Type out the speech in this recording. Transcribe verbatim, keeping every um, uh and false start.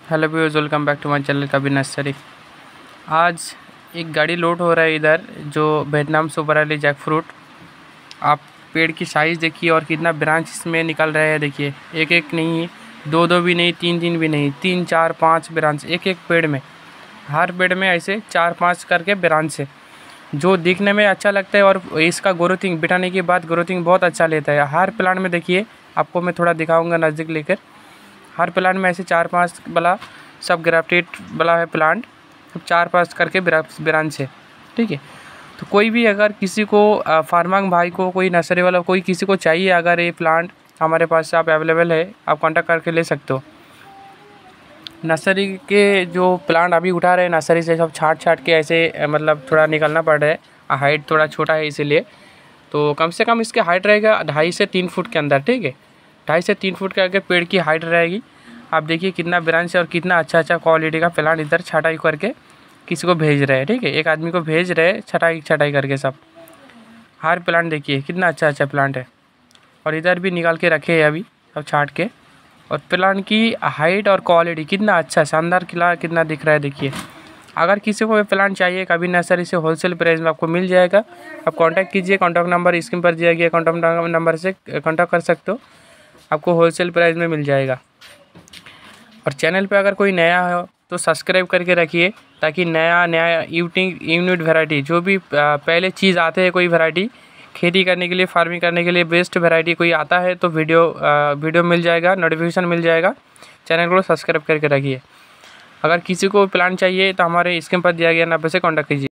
Hello viewers, welcome back to my channel Kabir nursery. आज एक गाड़ी लोड हो रहा है इधर, जो Vietnam super early jackfruit. आप पेड़ की साइज़ देखिए और कितना ब्रांच इसमें निकल रहा है। देखिए, एक एक नहीं, दो दो भी नहीं, तीन तीन भी नहीं, तीन चार पाँच ब्रांच एक एक पेड़ में। हर पेड़ में ऐसे चार पाँच करके ब्रांच है, जो दिखने में अच्छा लगता है और इसका ग्रोथिंग बिठाने के बाद ग्रोथिंग बहुत अच्छा लेता है। हर प्लांट में देखिए, आपको मैं थोड़ा दिखाऊँगा नज़दीक लेकर। हर प्लांट में ऐसे चार पांच वाला सब ग्राफ्टेड वाला है प्लांट, चार पांच करके ब्रांच है। ठीक है, तो कोई भी अगर किसी को फार्मर भाई को, कोई नर्सरी वाला, कोई किसी को चाहिए अगर ये प्लांट, हमारे पास आप अवेलेबल है, आप कांटेक्ट करके ले सकते हो। नर्सरी के जो प्लांट अभी उठा रहे हैं नर्सरी से, सब छाट छाट के ऐसे मतलब थोड़ा निकलना पड़ रहा है। हाइट थोड़ा छोटा है इसीलिए, तो कम से कम इसके हाइट रहेगा ढाई से तीन फुट के अंदर। ठीक है, ढाई से तीन फुट के आगे पेड़ की हाइट रहेगी। आप देखिए कितना ब्रांच है और कितना अच्छा अच्छा क्वालिटी का प्लांट इधर छटाई करके किसी को भेज रहे हैं। ठीक है, एक आदमी को भेज रहे हैं छटाई छटाई करके सब। हर प्लांट देखिए कितना अच्छा अच्छा प्लांट है, और इधर भी निकाल के रखे हैं अभी सब छाट के। और प्लांट की हाइट और क्वालिटी कितना अच्छा शानदार किला कितना दिख रहा है। देखिए, अगर किसी को भी प्लांट चाहिए कबीर नर्सरी से होलसेल प्राइस में आपको मिल जाएगा। आप कांटेक्ट कीजिए, कांटेक्ट नंबर स्क्रीन पर दिया गया कांटेक्ट नंबर से कांटेक्ट कर सकते हो, आपको होलसेल प्राइस में मिल जाएगा। और चैनल पे अगर कोई नया हो तो सब्सक्राइब करके रखिए, ताकि नया नया यूनिक यूनिट वैरायटी जो भी पहले चीज़ आते हैं, कोई वैरायटी खेती करने के लिए, फार्मिंग करने के लिए बेस्ट वैरायटी कोई आता है तो वीडियो वीडियो मिल जाएगा, नोटिफिकेशन मिल जाएगा। चैनल को सब्सक्राइब करके रखिए। अगर किसी को प्लान चाहिए तो हमारे स्क्रीन पर दिया गया नंबर से कॉन्टैक्ट कीजिए।